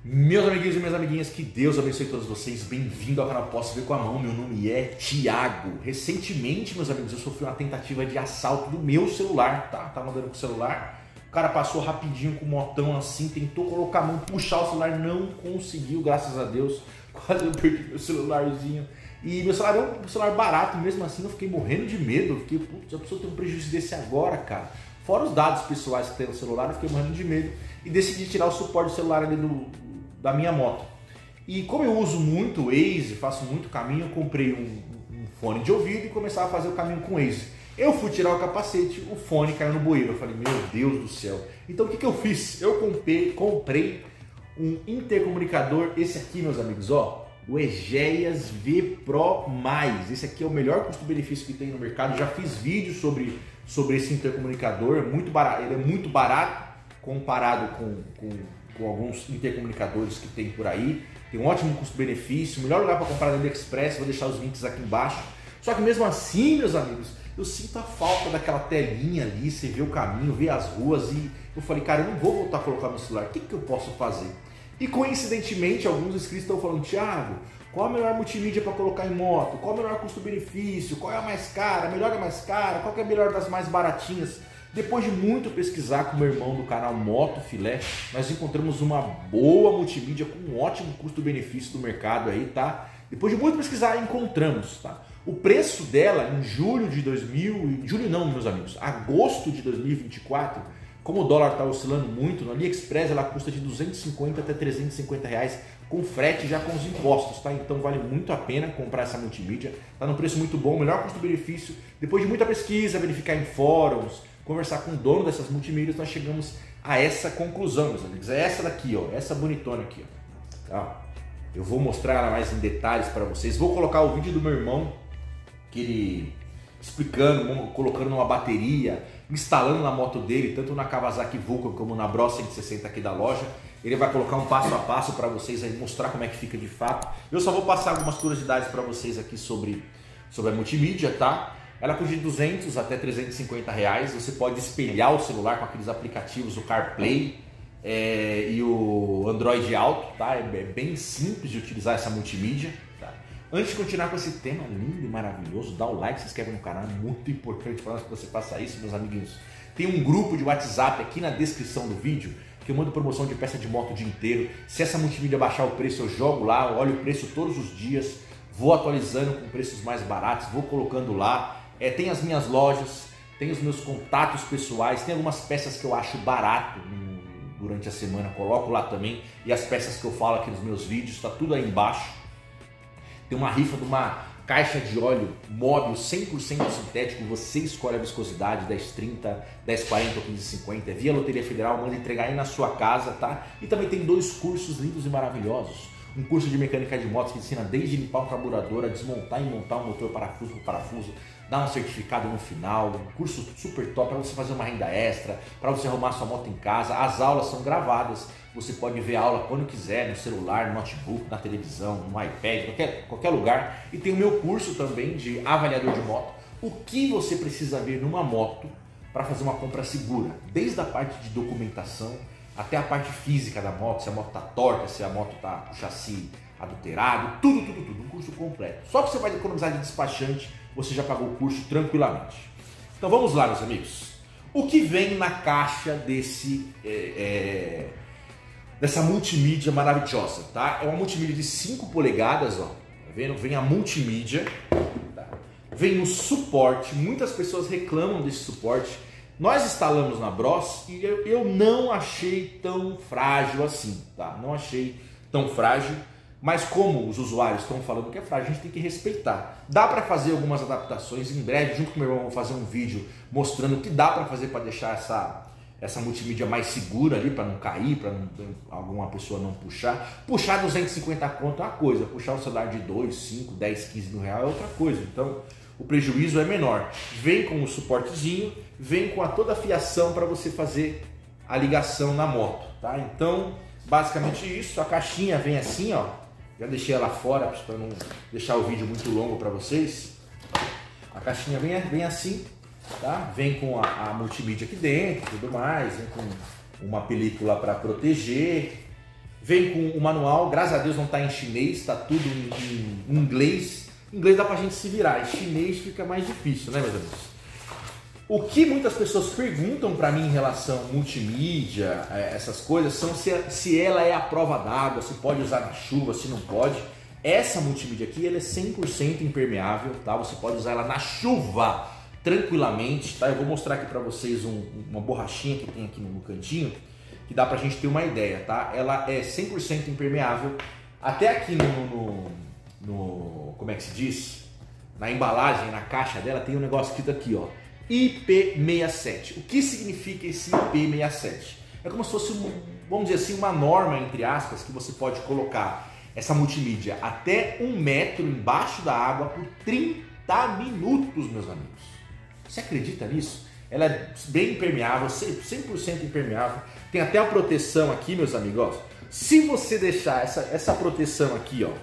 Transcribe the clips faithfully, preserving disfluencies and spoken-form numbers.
Meus amiguinhos e minhas amiguinhas, que Deus abençoe todos vocês. Bem-vindo ao canal Posso Ver com a Mão. Meu nome é Thiago. Recentemente, meus amigos, eu sofri uma tentativa de assalto do meu celular, tá? Tava andando com o celular, o cara passou rapidinho com o motão assim, tentou colocar a mão, puxar o celular, não conseguiu, graças a Deus. Quase eu perdi meu celularzinho. E meu celular é um celular barato, mesmo assim eu fiquei morrendo de medo. Eu fiquei, putz, a pessoa tem um prejuízo desse agora, cara. Fora os dados pessoais que tem no celular, eu fiquei morrendo de medo e decidi tirar o suporte do celular ali do, da minha moto. E como eu uso muito o Waze, faço muito caminho, eu comprei um, um fone de ouvido e começava a fazer o caminho com o Waze. Eu fui tirar o capacete, o fone caiu no bueiro. Eu falei, meu Deus do céu. Então o que, que eu fiz? Eu comprei, comprei um intercomunicador, esse aqui, meus amigos, ó. O Egeias V Pro mais. Esse aqui é o melhor custo-benefício que tem no mercado. Já fiz vídeo sobre, sobre esse intercomunicador. Muito barato, ele é muito barato comparado com, com, com alguns intercomunicadores que tem por aí. Tem um ótimo custo-benefício. Melhor lugar para comprar no AliExpress. Vou deixar os links aqui embaixo. Só que mesmo assim, meus amigos, eu sinto a falta daquela telinha ali. Você vê o caminho, vê as ruas. E eu falei, cara, eu não vou voltar a colocar meu celular. O que, que eu posso fazer? E coincidentemente, alguns inscritos estão falando, Thiago, qual a melhor multimídia para colocar em moto? Qual o melhor custo-benefício? Qual é a mais cara? A melhor é a mais cara? Qual que é a melhor das mais baratinhas? Depois de muito pesquisar com o meu irmão do canal Moto Filé, nós encontramos uma boa multimídia com um ótimo custo-benefício do mercado aí, tá? Depois de muito pesquisar, encontramos, tá? O preço dela em julho de dois mil, julho não, meus amigos, agosto de dois mil e vinte e quatro, como o dólar está oscilando muito, no AliExpress ela custa de duzentos e cinquenta até trezentos e cinquenta reais com frete já com os impostos, tá? Então vale muito a pena comprar essa multimídia, tá num preço muito bom, melhor custo-benefício. Depois de muita pesquisa, verificar em fóruns, conversar com o dono dessas multimídias, nós chegamos a essa conclusão, meus amigos. É essa daqui, ó, essa bonitona aqui, ó. Tá? Eu vou mostrar ela mais em detalhes para vocês. Vou colocar o vídeo do meu irmão, que ele explicando, colocando uma bateria, instalando na moto dele, tanto na Kawasaki Vulcan como na Bros cento e sessenta aqui da loja. Ele vai colocar um passo a passo para vocês aí, mostrar como é que fica de fato. Eu só vou passar algumas curiosidades para vocês aqui sobre, sobre a multimídia, tá? Ela custa de duzentos até trezentos e cinquenta reais. Você pode espelhar o celular com aqueles aplicativos, o CarPlay é, e o Android Auto, tá? É, é bem simples de utilizar essa multimídia. Antes de continuar com esse tema lindo e maravilhoso, dá o like, se inscreve no canal, é muito importante para nós que você faça isso, meus amiguinhos. Tem um grupo de WhatsApp aqui na descrição do vídeo, que eu mando promoção de peça de moto o dia inteiro. Se essa multimídia baixar o preço, eu jogo lá, olho o preço todos os dias, vou atualizando com preços mais baratos, vou colocando lá. É, tem as minhas lojas, tem os meus contatos pessoais, tem algumas peças que eu acho barato durante a semana, coloco lá também. E as peças que eu falo aqui nos meus vídeos, está tudo aí embaixo. Tem uma rifa de uma caixa de óleo móvel cem por cento sintético, você escolhe a viscosidade, dez trinta, dez quarenta ou quinze cinquenta, é via Loteria Federal, manda entregar aí na sua casa, tá? E também tem dois cursos lindos e maravilhosos. Um curso de mecânica de motos que ensina desde limpar um carburador, a desmontar e montar um motor parafuso por parafuso, dá um certificado no final, um curso super top para você fazer uma renda extra, para você arrumar sua moto em casa. As aulas são gravadas, você pode ver a aula quando quiser, no celular, no notebook, na televisão, no iPad, qualquer, qualquer lugar. E tem o meu curso também de avaliador de moto, o que você precisa ver numa moto para fazer uma compra segura, desde a parte de documentação até a parte física da moto, se a moto está torta, se a moto está com o chassi adulterado, tudo, tudo, tudo, um curso completo. Só que você vai economizar de despachante, você já pagou o curso tranquilamente. Então vamos lá, meus amigos. O que vem na caixa desse, é, é, dessa multimídia maravilhosa, tá? É uma multimídia de cinco polegadas, ó, tá vendo? Vem a multimídia, tá? Vem o suporte, muitas pessoas reclamam desse suporte. Nós instalamos na Bros e eu, eu não achei tão frágil assim, tá? Não achei tão frágil, mas como os usuários estão falando que é frágil, a gente tem que respeitar. Dá para fazer algumas adaptações, em breve, junto com o meu irmão, vou fazer um vídeo mostrando o que dá para fazer para deixar essa, essa multimídia mais segura ali, para não cair, para alguma pessoa não puxar. Puxar duzentos e cinquenta conto é uma coisa, puxar um celular de dois, cinco, dez, quinze mil reais é outra coisa. Então o prejuízo é menor. Vem com o suportezinho, vem com a toda a fiação para você fazer a ligação na moto, tá? Então, basicamente isso. A caixinha vem assim, ó. Já deixei ela fora para não deixar o vídeo muito longo para vocês. A caixinha vem, vem assim, tá? Vem com a, a multimídia aqui dentro, tudo mais, vem com uma película para proteger. Vem com o manual, graças a Deus não está em chinês, está tudo em, em inglês. Em inglês dá pra gente se virar, em chinês fica mais difícil, né, meus amigos? O que muitas pessoas perguntam para mim em relação a multimídia, essas coisas, são se, se ela é a prova d'água, se pode usar na chuva, se não pode. Essa multimídia aqui ela é cem por cento impermeável, tá? Você pode usar ela na chuva tranquilamente, tá? Eu vou mostrar aqui para vocês um, uma borrachinha que tem aqui no cantinho, que dá pra gente ter uma ideia, tá? Ela é cem por cento impermeável. Até aqui no, no, no, como é que se diz? Na embalagem, na caixa dela, tem um negócio escrito aqui, ó. I P sessenta e sete. O que significa esse I P sessenta e sete? É como se fosse, um, vamos dizer assim, uma norma, entre aspas, que você pode colocar essa multimídia até um metro embaixo da água por trinta minutos, meus amigos. Você acredita nisso? Ela é bem impermeável, cem por cento impermeável. Tem até a proteção aqui, meus amigos. Ó. Se você deixar essa, essa proteção aqui, ó.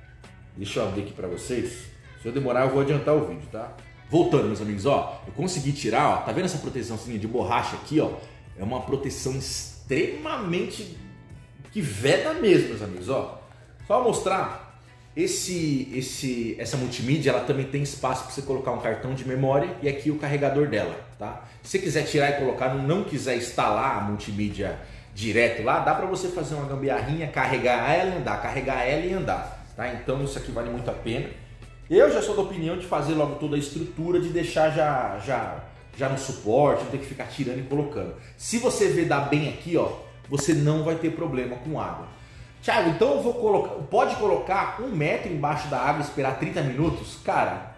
Deixa eu abrir aqui para vocês. Se eu demorar, eu vou adiantar o vídeo, tá? Voltando, meus amigos, ó. Eu consegui tirar, ó. Tá vendo essa proteçãozinha de borracha aqui, ó? É uma proteção extremamente que veda mesmo, meus amigos, ó. Só mostrar. Esse, esse, essa multimídia, ela também tem espaço para você colocar um cartão de memória e aqui o carregador dela, tá? Se você quiser tirar e colocar, não, não quiser instalar a multimídia direto lá, dá para você fazer uma gambiarrinha, carregar ela e andar, carregar ela e andar, tá? Então isso aqui vale muito a pena. Eu já sou da opinião de fazer logo toda a estrutura, de deixar já, já, já no suporte, não ter que ficar tirando e colocando. Se você vedar bem aqui, ó, você não vai ter problema com água. Thiago, então eu vou colocar, pode colocar um metro embaixo da água e esperar trinta minutos? Cara,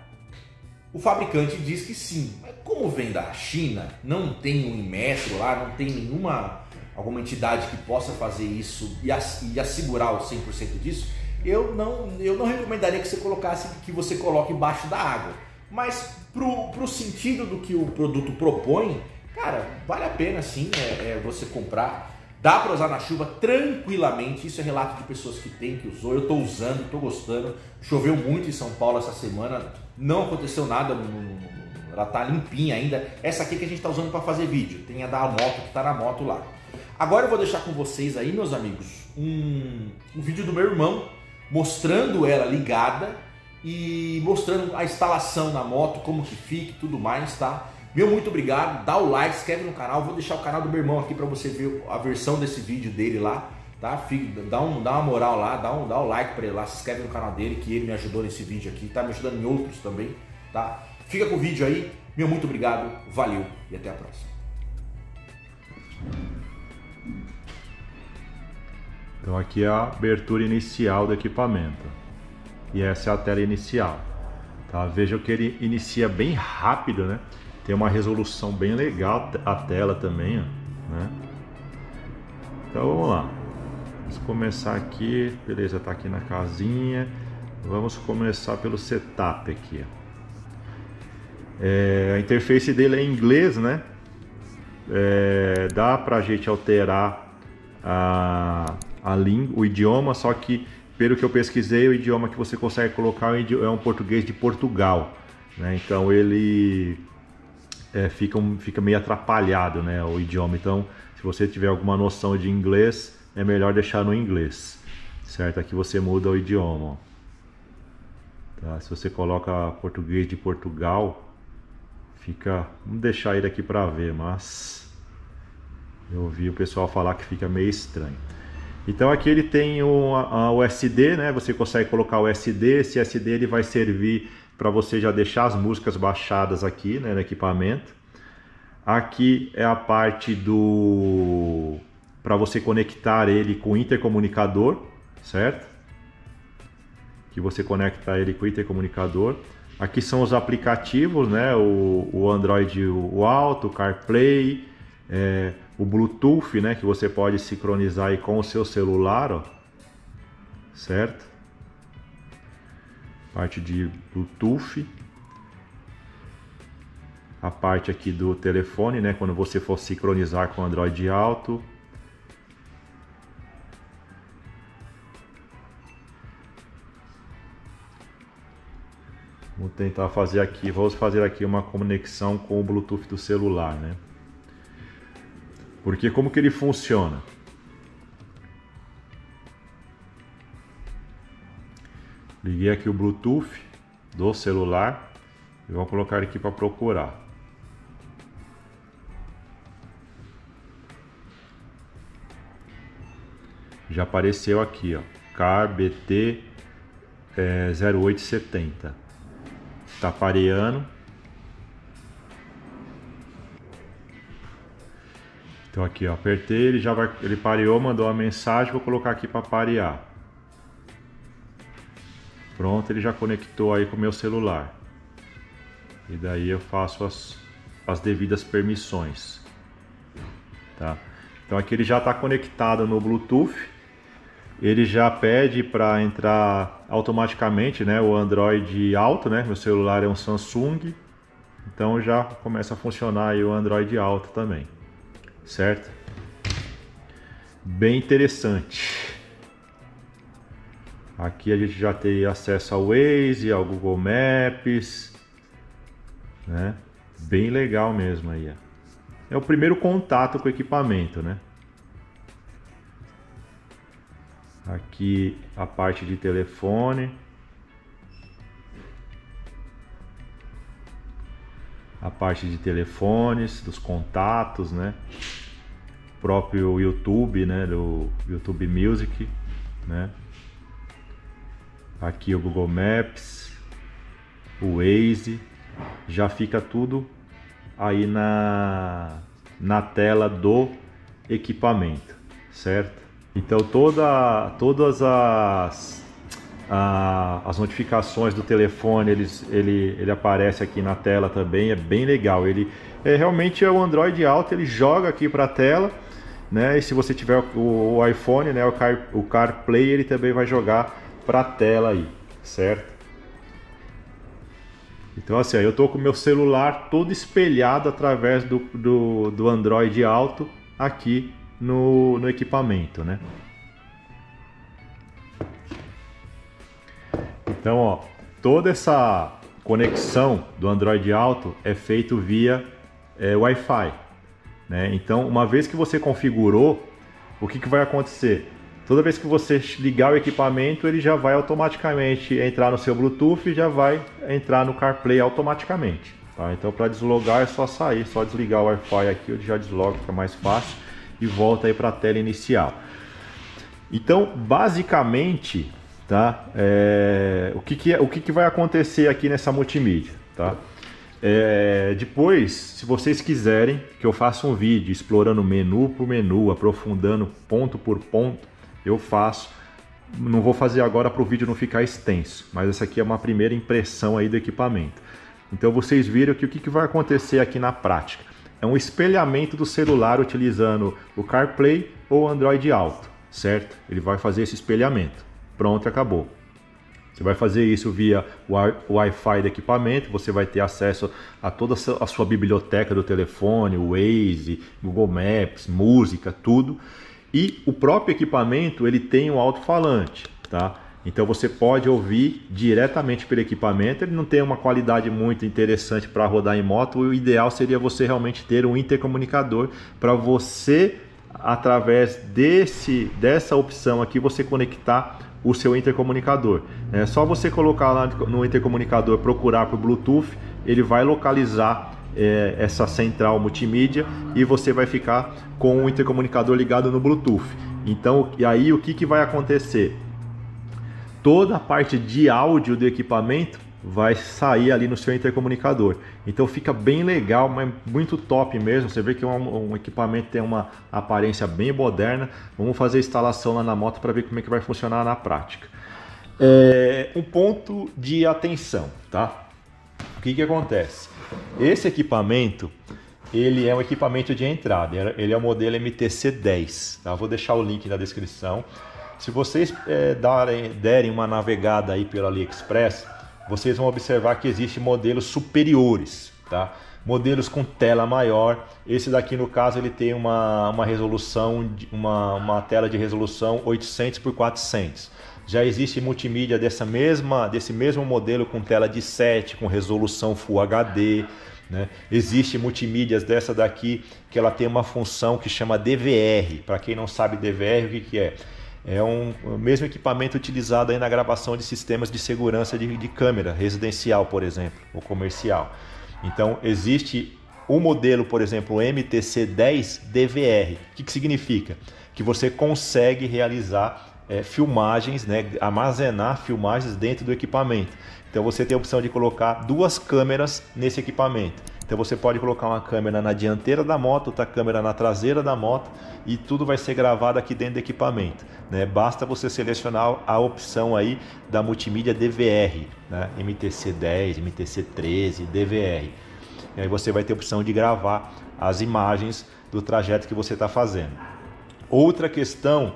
o fabricante diz que sim, mas como vem da China, não tem um metro lá, não tem nenhuma alguma entidade que possa fazer isso e, e assegurar o cem por cento disso, eu não, eu não recomendaria que você colocasse, que você coloque embaixo da água. Mas pro, pro sentido do que o produto propõe, cara, vale a pena sim é, é você comprar. Dá para usar na chuva tranquilamente, isso é relato de pessoas que tem, que usou, eu estou usando, estou gostando. Choveu muito em São Paulo essa semana, não aconteceu nada, no, no, no, ela está limpinha ainda. Essa aqui que a gente está usando para fazer vídeo, tem a da moto que está na moto lá. Agora eu vou deixar com vocês aí, meus amigos, um, um vídeo do meu irmão, mostrando ela ligada e mostrando a instalação na moto, como que fica e tudo mais, tá? Meu muito obrigado, dá o like, se inscreve no canal, vou deixar o canal do meu irmão aqui para você ver a versão desse vídeo dele lá, tá? Dá, um, dá uma moral lá, dá, um, dá o like para ele lá, se inscreve no canal dele, que ele me ajudou nesse vídeo aqui, tá me ajudando em outros também, tá? Fica com o vídeo aí, meu muito obrigado, valeu e até a próxima. Então aqui é a abertura inicial do equipamento e essa é a tela inicial, tá? Vejam que ele inicia bem rápido, né? Tem uma resolução bem legal a tela também, ó, né? Então vamos lá. Vamos começar aqui, beleza, tá aqui na casinha. Vamos começar pelo setup aqui. É, a interface dele é em inglês, né? É, dá pra gente alterar a, a língua, o idioma, só que pelo que eu pesquisei, o idioma que você consegue colocar é um português de Portugal, né? Então ele É, fica, um, fica meio atrapalhado, né, o idioma. Então, se você tiver alguma noção de inglês, é melhor deixar no inglês, certo? Aqui você muda o idioma, ó. Tá? Se você coloca português de Portugal, fica... Vamos deixar ele aqui para ver, mas eu ouvi o pessoal falar que fica meio estranho. Então aqui ele tem o a, a U S D, né? Você consegue colocar o U S D. Esse U S D ele vai servir para você já deixar as músicas baixadas aqui, né, no equipamento. Aqui é a parte do para você conectar ele com o intercomunicador, certo? Que você conecta ele com o intercomunicador. Aqui são os aplicativos, né? O, o Android, o Auto, o CarPlay, é, o Bluetooth, né? Que você pode sincronizar aí com o seu celular, ó, certo? Parte de Bluetooth, a parte aqui do telefone, né, quando você for sincronizar com o Android Auto. Vou tentar fazer aqui, vamos fazer aqui uma conexão com o Bluetooth do celular, né? Porque como que ele funciona? Liguei aqui o Bluetooth do celular e vou colocar aqui para procurar. Já apareceu aqui, ó, Car B T é, zero oito setenta. Tá pareando. Então aqui, ó, apertei, ele já vai, ele pareou, mandou uma mensagem, vou colocar aqui para parear. Pronto, ele já conectou aí com o meu celular. E daí eu faço as, as devidas permissões, tá? Então aqui ele já está conectado no Bluetooth. Ele já pede para entrar automaticamente, né, o Android Auto, né? Meu celular é um Samsung, então já começa a funcionar aí o Android Auto também, certo? Bem interessante. Aqui a gente já tem acesso ao Waze, ao Google Maps, né? Bem legal mesmo aí. É o primeiro contato com o equipamento, né? Aqui a parte de telefone, a parte de telefones, dos contatos, né? O próprio YouTube, né? Do YouTube Music, né? Aqui o Google Maps, o Waze, já fica tudo aí na, na tela do equipamento, certo? Então toda, todas as, a, as notificações do telefone, eles, ele, ele aparece aqui na tela também, é bem legal. Ele é, realmente é o Android Auto, ele joga aqui para a tela, né? E se você tiver o, o iPhone, né, o, Car, o CarPlay, ele também vai jogar para a tela aí, certo? Então assim, eu estou com o meu celular todo espelhado através do, do, do Android Auto aqui no, no equipamento, né? Então, ó, toda essa conexão do Android Auto é feito via é, Wi-Fi, né? Então, uma vez que você configurou, o que, que vai acontecer? Toda vez que você ligar o equipamento, ele já vai automaticamente entrar no seu Bluetooth e já vai entrar no CarPlay automaticamente, tá? Então, para deslogar é só sair, só desligar o Wi-Fi aqui, eu já deslogo, fica mais fácil e volta aí para a tela inicial. Então, basicamente, tá? É, o que que é, o que que vai acontecer aqui nessa multimídia, tá? É, depois, se vocês quiserem que eu faça um vídeo explorando menu por menu, aprofundando ponto por ponto, eu faço. Não vou fazer agora para o vídeo não ficar extenso, mas essa aqui é uma primeira impressão aí do equipamento. Então vocês viram que o que que vai acontecer aqui na prática é um espelhamento do celular utilizando o CarPlay ou Android Auto, certo? Ele vai fazer esse espelhamento. Pronto, acabou. Você vai fazer isso via o Wi-Fi do equipamento, você vai ter acesso a toda a sua biblioteca do telefone, o Waze, Google Maps, música, tudo. E o próprio equipamento, ele tem um alto-falante, tá? Então você pode ouvir diretamente pelo equipamento. Ele não tem uma qualidade muito interessante para rodar em moto. O ideal seria você realmente ter um intercomunicador para você, através desse, dessa opção aqui, você conectar o seu intercomunicador. É só você colocar lá no intercomunicador, procurar por Bluetooth, ele vai localizar é, essa central multimídia e você vai ficar com o intercomunicador ligado no Bluetooth. Então, e aí o que, que vai acontecer? Toda a parte de áudio do equipamento vai sair ali no seu intercomunicador. Então fica bem legal, mas muito top mesmo. Você vê que um, um equipamento tem uma aparência bem moderna. Vamos fazer a instalação lá na moto para ver como é que vai funcionar na prática. É, um ponto de atenção, tá? O que que acontece? Esse equipamento, ele é um equipamento de entrada. Ele é o modelo M T C dez. Tá? Vou deixar o link na descrição. Se vocês é, darem, derem uma navegada aí pelo AliExpress, vocês vão observar que existem modelos superiores, tá? Modelos com tela maior. Esse daqui, no caso, ele tem uma, uma resolução, uma, uma tela de resolução oitocentos por quatrocentos. Já existe multimídia dessa mesma, desse mesmo modelo com tela de sete, com resolução Full H D, né? Existe multimídias dessa daqui que ela tem uma função que chama D V R. Para quem não sabe D V R, o que, que é? É um, o mesmo equipamento utilizado aí na gravação de sistemas de segurança de, de câmera, residencial, por exemplo, ou comercial. Então, existe o modelo, por exemplo, o M T C dez D V R. O que, que significa? Que você consegue realizar é, filmagens, né, armazenar filmagens dentro do equipamento. Então, você tem a opção de colocar duas câmeras nesse equipamento. Então você pode colocar uma câmera na dianteira da moto, outra câmera na traseira da moto e tudo vai ser gravado aqui dentro do equipamento, né? Basta você selecionar a opção aí da multimídia D V R, né? M T C dez, M T C treze, D V R. E aí você vai ter a opção de gravar as imagens do trajeto que você está fazendo. Outra questão,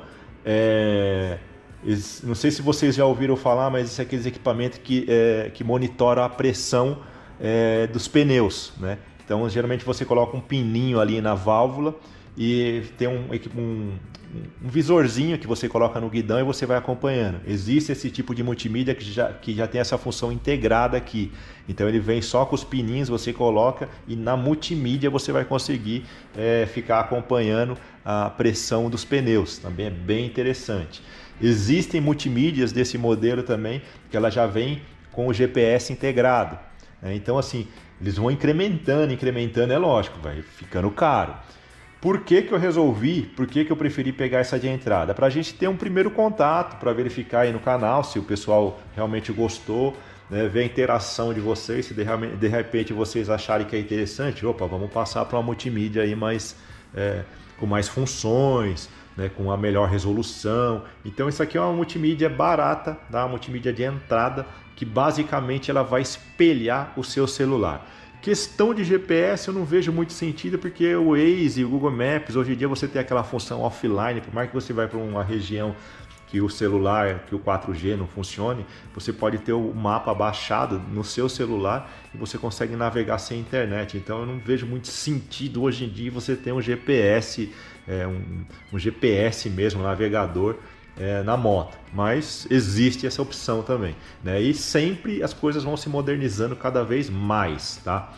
é... não sei se vocês já ouviram falar, mas esse é aqueles equipamentos que, é... que monitoram a pressão É, dos pneus, né? Então geralmente você coloca um pininho ali na válvula e tem um, um, um visorzinho que você coloca no guidão e você vai acompanhando. Existe esse tipo de multimídia que já, que já tem essa função integrada aqui. Então ele vem só com os pininhos, você coloca e na multimídia você vai conseguir é, ficar acompanhando a pressão dos pneus. Também é bem interessante. Existem multimídias desse modelo também que ela já vem com o G P S integrado. Então assim, eles vão incrementando, incrementando, é lógico, vai ficando caro. Por que que eu resolvi, por que que eu preferi pegar essa de entrada? Para a gente ter um primeiro contato, para verificar aí no canal se o pessoal realmente gostou, né? Ver a interação de vocês, se de, de repente vocês acharem que é interessante, opa, vamos passar para uma multimídia aí mais, é, com mais funções, né? Com uma melhor resolução. Então isso aqui é uma multimídia barata, tá? Uma multimídia de entrada, que basicamente ela vai espelhar o seu celular. Questão de G P S eu não vejo muito sentido, porque o Waze e o Google Maps, hoje em dia você tem aquela função offline, por mais que você vai para uma região que o celular, que o quatro G não funcione, você pode ter o mapa baixado no seu celular e você consegue navegar sem internet. Então eu não vejo muito sentido hoje em dia você ter um G P S, é, um, um G P S mesmo, um navegador, É, na moto, mas existe essa opção também, né? E sempre as coisas vão se modernizando cada vez mais, tá?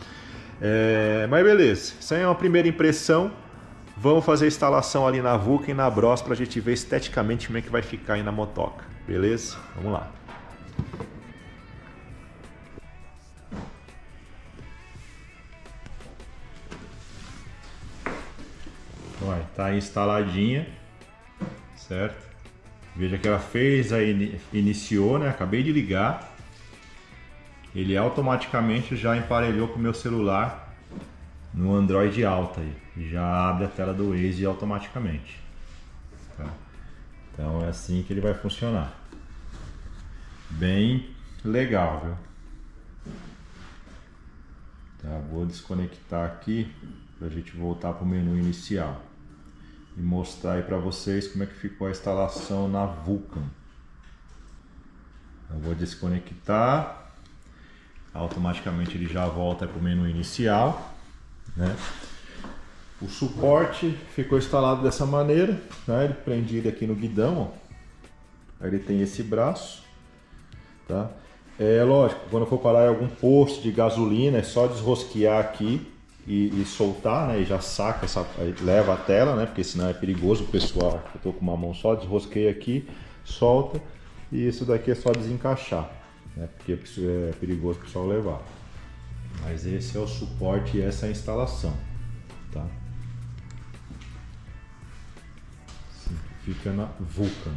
É, mas beleza, isso aí é uma primeira impressão. Vamos fazer a instalação ali na Vulcan e na Bros para a gente ver esteticamente como é que vai ficar aí na motoca, beleza? Vamos lá. Olha, tá aí instaladinha, certo? Veja que ela fez, aí iniciou, né? Acabei de ligar. Ele automaticamente já emparelhou com o meu celular no Android Auto aí. Já abre a tela do Waze automaticamente. Tá? Então é assim que ele vai funcionar. Bem legal, viu? Tá, vou desconectar aqui para a gente voltar para o menu inicial e mostrar aí para vocês como é que ficou a instalação na Vulcan. Eu vou desconectar, automaticamente ele já volta para o menu inicial, né? O suporte ficou instalado dessa maneira, né? Ele prendido aqui no guidão, ó. Aí ele tem esse braço, tá? É lógico, quando for parar em algum posto de gasolina, é só desrosquear aqui E, e soltar, né? E já saca, essa, leva a tela, né? Porque senão é perigoso o pessoal. Eu tô com uma mão só, desrosquei aqui, solta. E isso daqui é só desencaixar, né? Porque é perigoso o pessoal levar. Mas esse é o suporte e essa é a instalação, tá? Assim que fica na Vulcan,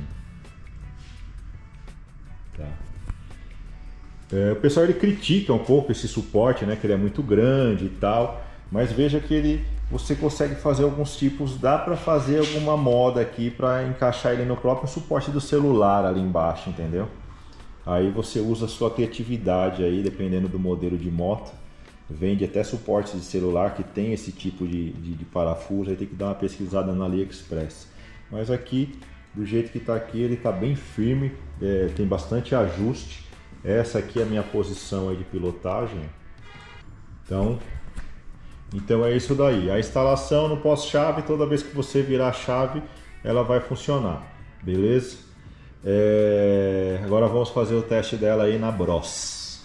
tá? É, o pessoal ele critica um pouco esse suporte, né? Que ele é muito grande e tal. Mas veja que ele, você consegue fazer alguns tipos, dá para fazer alguma moda aqui para encaixar ele no próprio suporte do celular ali embaixo, entendeu? Aí você usa a sua criatividade aí, dependendo do modelo de moto. Vende até suportes de celular que tem esse tipo de, de, de parafuso, aí tem que dar uma pesquisada na AliExpress. Mas aqui, do jeito que está aqui, ele está bem firme, é, tem bastante ajuste. Essa aqui é a minha posição aí de pilotagem. Então... Então é isso daí, a instalação no pós-chave, toda vez que você virar a chave, ela vai funcionar, beleza? É... Agora vamos fazer o teste dela aí na Bros.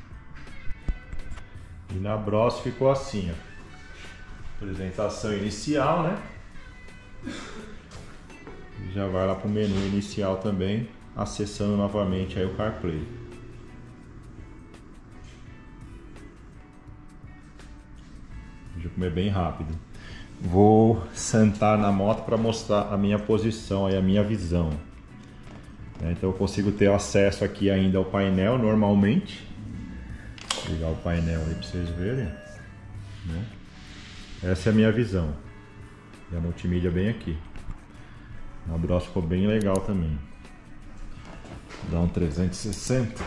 E na Bros ficou assim, ó. Apresentação inicial, né? Já vai lá para o menu inicial também, acessando novamente aí o CarPlay. Deixa eu comer bem rápido. Vou sentar na moto para mostrar a minha posição e a minha visão. Então eu consigo ter acesso aqui ainda ao painel normalmente. Vou ligar o painel aí para vocês verem. Essa é a minha visão. E a multimídia bem aqui. A Bros ficou bem legal também. Dá um trezentos e sessenta.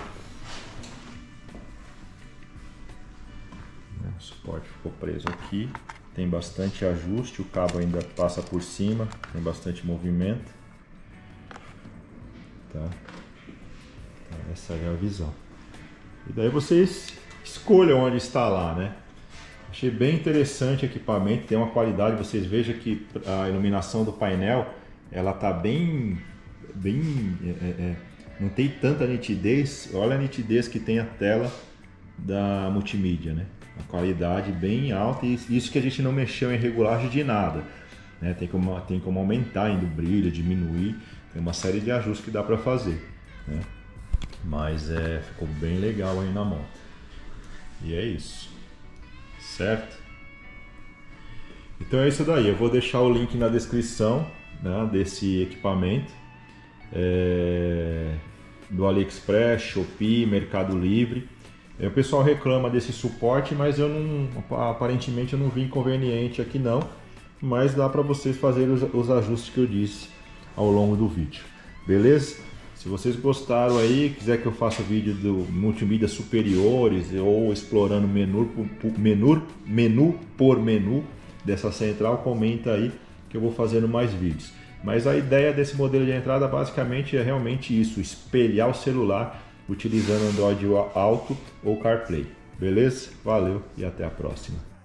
O suporte ficou preso aqui. Tem bastante ajuste, o cabo ainda passa por cima, tem bastante movimento. Tá? Então, essa é a visão. E daí vocês escolham onde instalar, né? Achei bem interessante o equipamento, tem uma qualidade, vocês vejam que a iluminação do painel, ela tá bem, bem é, é, não tem tanta nitidez. Olha a nitidez que tem a tela da multimídia, né? A qualidade bem alta, e isso que a gente não mexeu em regulagem de nada, né? Tem como, tem como aumentar ainda o brilho, diminuir, tem uma série de ajustes que dá para fazer, né? Mas é, ficou bem legal aí na moto. E é isso, certo? Então é isso daí, eu vou deixar o link na descrição, né, desse equipamento, é, do AliExpress, Shopee, Mercado Livre. O pessoal reclama desse suporte, mas eu não, aparentemente eu não vi inconveniente aqui não, mas dá para vocês fazerem os, os ajustes que eu disse ao longo do vídeo, beleza? Se vocês gostaram aí, quiser que eu faça vídeo do multimídia superiores ou explorando menu por menu, menu por menu dessa central, comenta aí que eu vou fazendo mais vídeos. Mas a ideia desse modelo de entrada basicamente é realmente isso, espelhar o celular utilizando Android Auto ou CarPlay. Beleza? Valeu e até a próxima.